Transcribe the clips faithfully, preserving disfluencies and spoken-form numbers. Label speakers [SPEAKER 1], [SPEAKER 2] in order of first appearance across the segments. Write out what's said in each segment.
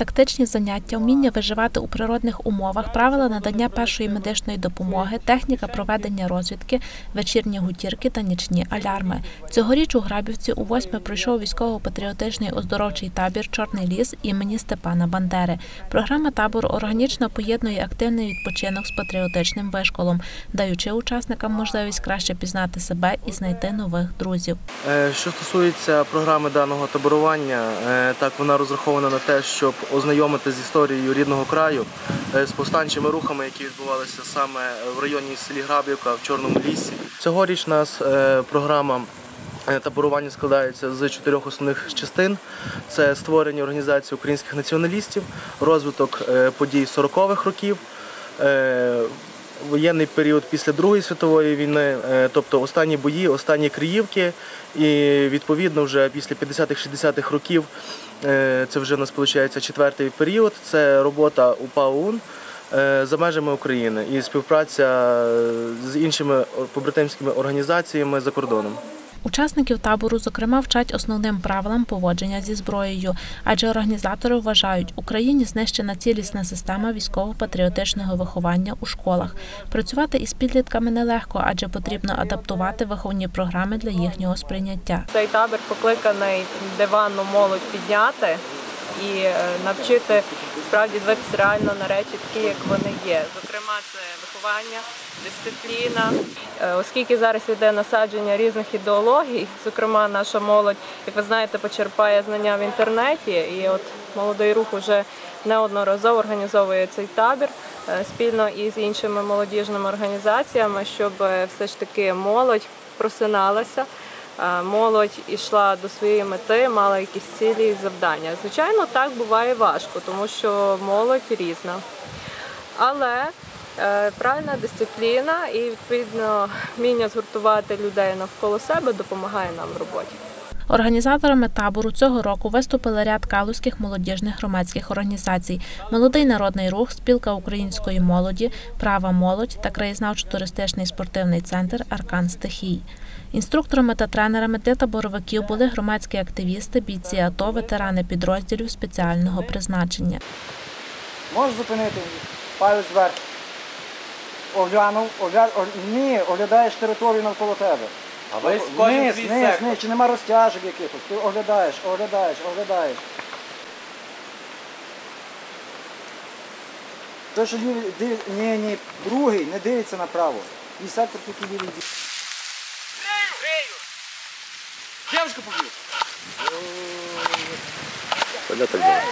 [SPEAKER 1] Тактичні заняття, вміння виживати у природних умовах, правила надання першої медичної допомоги, техніка проведення розвідки, вечірні гутірки та нічні алярми. Цьогоріч у Грабівці у восьме пройшов військово-патріотичний оздоровчий табір «Чорний ліс» імені Степана Бандери. Програма табору органічно поєднує активний відпочинок з патріотичним вишколом, даючи учасникам можливість краще пізнати себе і знайти нових друзів.
[SPEAKER 2] Що стосується програми даного таборування, так вона розрахована на те, щоб ознайомити з історією рідного краю, з повстанчими рухами, які відбувалися саме в районі селі Грабівка, в Чорному лісі. Цьогоріч у нас програма таборування складається з чотирьох основних частин. Це створення організації українських націоналістів, розвиток подій сорокових років, воєнний період після Другої світової війни, тобто останні бої, останні Криївки, і відповідно вже після п'ятдесятих-шістдесятих років, це вже у нас виходить четвертий період, це робота УПА-ОУН за межами України і співпраця з іншими побратимськими організаціями за кордоном.
[SPEAKER 1] Учасників табору, зокрема, вчать основним правилам поводження зі зброєю, адже організатори вважають, Україні знищена цілісна система військово-патріотичного виховання у школах. Працювати із підлітками нелегко, адже потрібно адаптувати виховні програми для їхнього сприйняття.
[SPEAKER 3] Цей табір покликаний диванну молодь підняти і навчити справді дивитися реально на речі такі, як вони є. Зокрема, це виховання, дисципліна. Оскільки зараз йде насадження різних ідеологій, зокрема наша молодь, як ви знаєте, почерпає знання в інтернеті, і от молодий рух вже неодноразово організовує цей табір спільно із іншими молодіжними організаціями, щоб все ж таки молодь просиналася, молодь йшла до своєї мети, мала якісь цілі і завдання. Звичайно, так буває важко, тому що молодь різна. Але правильна дисципліна і, відповідно, вміння згуртувати людей навколо себе допомагає нам в роботі.
[SPEAKER 1] Організаторами табору цього року виступили ряд калузьких молодіжних громадських організацій «Молодий народний рух», «Спілка української молоді», «Права молодь» та краєзнавчо-туристичний спортивний центр «Аркан стихій». Інструкторами та тренерами для таборовиків були громадські активісти, бійці АТО, ветерани підрозділів спеціального призначення.
[SPEAKER 4] Можеш зупинити палець вверх. Оглянув, огляд... ні, оглядаєш територію навколо тебе.
[SPEAKER 5] А ви кожен
[SPEAKER 4] низ,
[SPEAKER 5] свій
[SPEAKER 4] низ,
[SPEAKER 5] сектор.
[SPEAKER 4] низ, чи нема розтяжок якихось, ти оглядаєш, оглядаєш, оглядаєш. Той, що лівий, див... ні, ні, другий не дивиться направо. І сектор тільки лівий дивиться.
[SPEAKER 5] Грею! Грею! Девушку поб'ю!
[SPEAKER 2] Коля так було.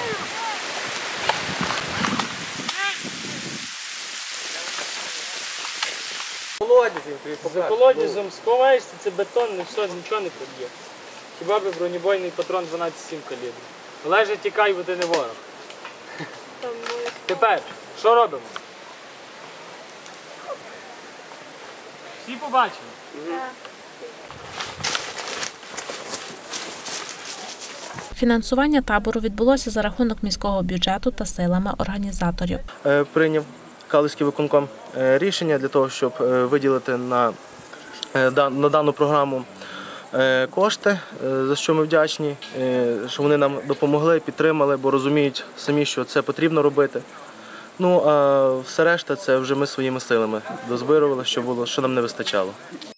[SPEAKER 6] За колодязем сховаєшся, це бетон, не все, нічого не поб'є. Хіба би бронебойний патрон дванадцять сім калібру. Олеже, тікай, бо ти не ворог. Тепер, що робимо? Всі побачили?
[SPEAKER 1] Фінансування табору відбулося за рахунок міського бюджету та силами організаторів.
[SPEAKER 2] Прийняв Калузький виконком рішення для того, щоб виділити на, на дану програму кошти, за що ми вдячні, що вони нам допомогли, підтримали, бо розуміють самі, що це потрібно робити. Ну, а все решта – це вже ми своїми силами дозбирували, що було, що нам не вистачало.